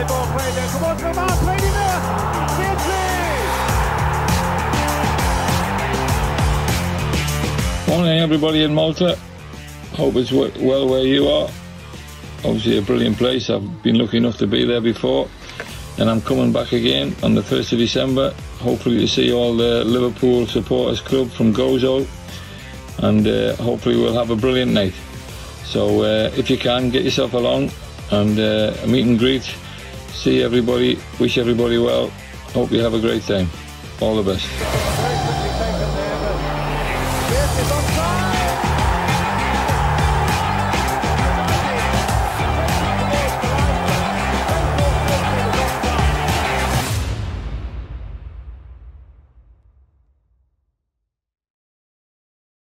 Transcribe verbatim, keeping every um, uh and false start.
Lovely ball played there. Come on, come on, played in there. Beardsley! Morning everybody in Malta. Hope it's well where you are. Obviously a brilliant place. I've been lucky enough to be there before, and I'm coming back again on the first of December, hopefully to see all the Liverpool supporters club from Gozo, and uh, hopefully we'll have a brilliant night. So uh, if you can, get yourself along, and uh, a meet and greet, see everybody, wish everybody well, hope you have a great time. All the best. Very quickly taken there, but Beardsley's onside.